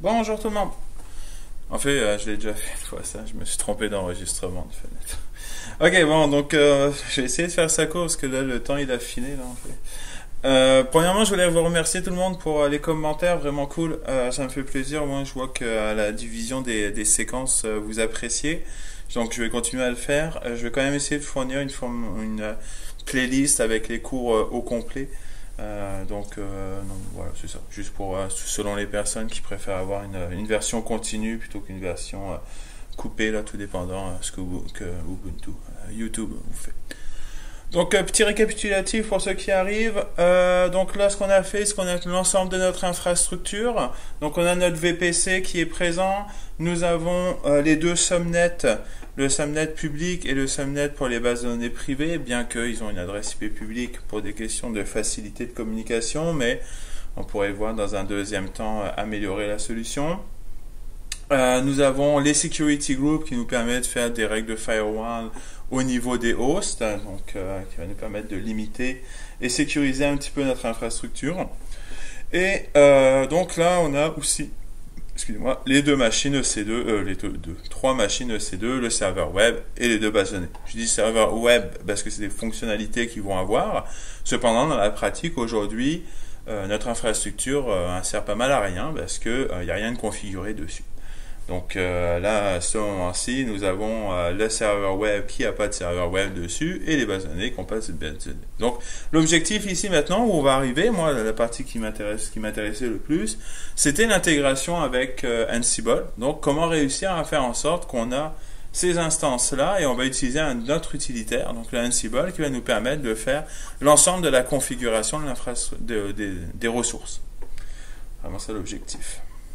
Bonjour tout le monde. En fait, je l'ai déjà fait une fois ça, je me suis trompé d'enregistrement de fenêtre. Ok, bon, donc j'ai essayé de faire ça court parce que là, le temps il a filé là en fait. Premièrement, je voulais vous remercier tout le monde pour les commentaires, vraiment cool. Ça me fait plaisir. Moi, je vois que la division des séquences, vous appréciez. Donc, je vais continuer à le faire. Je vais quand même essayer de fournir une playlist avec les cours au complet. Donc, voilà, c'est ça. Juste pour selon les personnes qui préfèrent avoir une version continue plutôt qu'une version coupée, là, tout dépendant ce que Ubuntu, YouTube vous fait. Donc, petit récapitulatif pour ceux qui arrivent. Donc là, ce qu'on a fait, c'est qu'on a l'ensemble de notre infrastructure. Donc, on a notre VPC qui est présent. Nous avons les deux subnets, le subnet public et le subnet pour les bases de données privées, bien qu'ils ont une adresse IP publique pour des questions de facilité de communication, mais on pourrait voir dans un deuxième temps améliorer la solution. Nous avons les security groups qui nous permettent de faire des règles de firewall au niveau des hosts, donc qui va nous permettre de limiter et sécuriser un petit peu notre infrastructure. Et donc là, on a aussi, excusez-moi, les deux machines EC2, trois machines EC2, le serveur web et les deux bases de données. Je dis serveur web parce que c'est des fonctionnalités qu'ils vont avoir. Cependant, dans la pratique aujourd'hui, notre infrastructure ne sert pas mal à rien parce que il n'y a rien de configuré dessus. Donc là, à ce moment-ci, nous avons le serveur web qui n'a pas de serveur web dessus et les bases de données qui n'ont pas de bases de données. Donc l'objectif ici maintenant où on va arriver, moi la partie qui m'intéressait le plus, c'était l'intégration avec Ansible. Donc comment réussir à faire en sorte qu'on a ces instances-là et on va utiliser un autre utilitaire, donc le Ansible, qui va nous permettre de faire l'ensemble de la configuration de des ressources. Vraiment c'est l'objectif.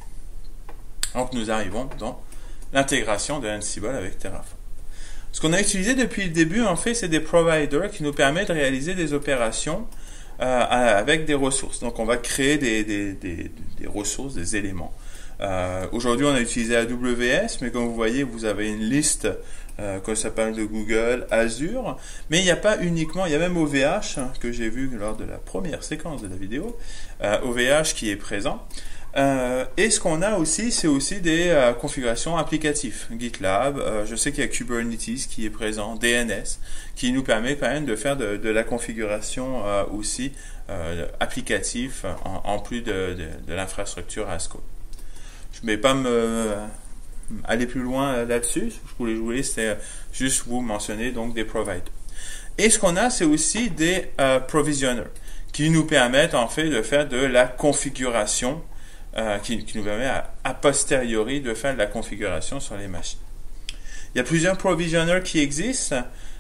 Donc nous arrivons dans l'intégration de Ansible avec Terraform. Ce qu'on a utilisé depuis le début, en fait, c'est des providers qui nous permettent de réaliser des opérations avec des ressources. Donc on va créer des ressources, des éléments. Aujourd'hui, on a utilisé AWS, mais comme vous voyez, vous avez une liste que ça parle de Google, Azure, mais il n'y a pas uniquement, il y a même OVH que j'ai vu lors de la première séquence de la vidéo, OVH qui est présent. Et ce qu'on a aussi, c'est aussi des configurations applicatives. GitLab, je sais qu'il y a Kubernetes qui est présent, DNS, qui nous permet quand même de faire de la configuration aussi applicative en plus de l'infrastructure as code. Je ne vais pas aller plus loin là-dessus. Je voulais c'était juste vous mentionner donc des providers. Et ce qu'on a, c'est aussi des provisionners qui nous permettent en fait de faire de la configuration qui nous permet a posteriori de faire de la configuration sur les machines. Il y a plusieurs provisionners qui existent.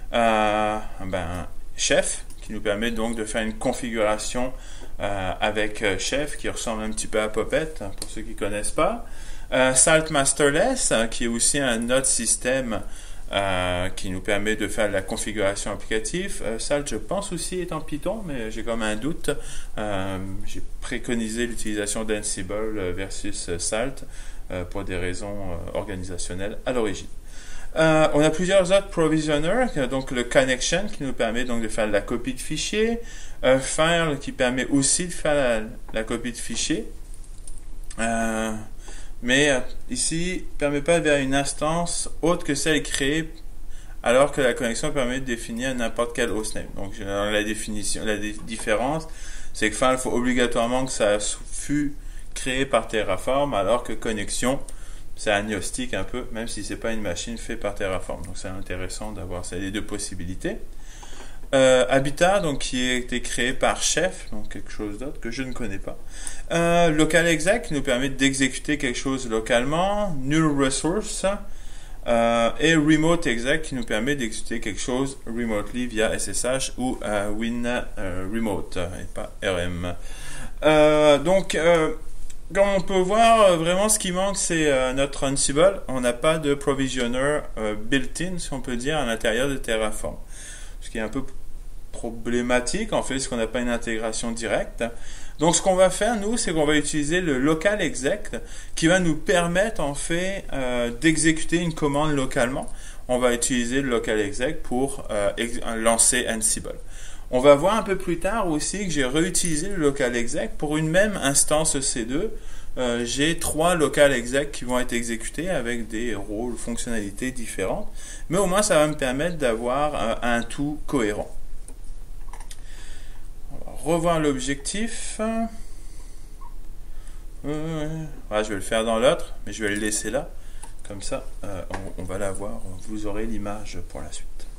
Chef, qui nous permet donc de faire une configuration avec Chef, qui ressemble un petit peu à Puppet, pour ceux qui ne connaissent pas. Salt Masterless, qui est aussi un autre système qui nous permet de faire de la configuration applicative. Salt, je pense aussi, est en Python, mais j'ai comme un doute. J'ai préconisé l'utilisation d'Ansible versus Salt pour des raisons organisationnelles à l'origine. On a plusieurs autres provisionners, donc le Connection qui nous permet donc de faire de la copie de fichiers, File qui permet aussi de faire la copie de fichiers. Mais ici, ne permet pas vers une instance autre que celle créée, alors que la connexion permet de définir n'importe quel hostname. Donc, la différence, c'est que File, il faut obligatoirement que ça fût créé par Terraform, alors que connexion, c'est agnostique un peu, même si c'est pas une machine faite par Terraform. Donc, c'est intéressant d'avoir les deux possibilités. Habitat, donc qui a été créé par Chef, donc quelque chose d'autre que je ne connais pas. Local exec qui nous permet d'exécuter quelque chose localement. Null resource et remote exec qui nous permet d'exécuter quelque chose remotely via SSH ou Win remote et pas RM. Comme on peut voir, vraiment ce qui manque c'est notre Ansible. On n'a pas de provisioner built-in, si on peut dire, à l'intérieur de Terraform. Ce qui est un peu problématique, en fait, parce qu'on n'a pas une intégration directe. Donc, ce qu'on va faire, nous, c'est qu'on va utiliser le local exec qui va nous permettre, en fait, d'exécuter une commande localement. On va utiliser le local exec pour lancer Ansible. On va voir un peu plus tard aussi que j'ai réutilisé le local exec pour une même instance EC2 j'ai 3 local exec qui vont être exécutés avec des rôles, fonctionnalités différentes. Mais au moins, ça va me permettre d'avoir un tout cohérent. On va revoir l'objectif. Voilà, je vais le faire dans l'autre, mais je vais le laisser là. Comme ça, on va l'avoir. Vous aurez l'image pour la suite.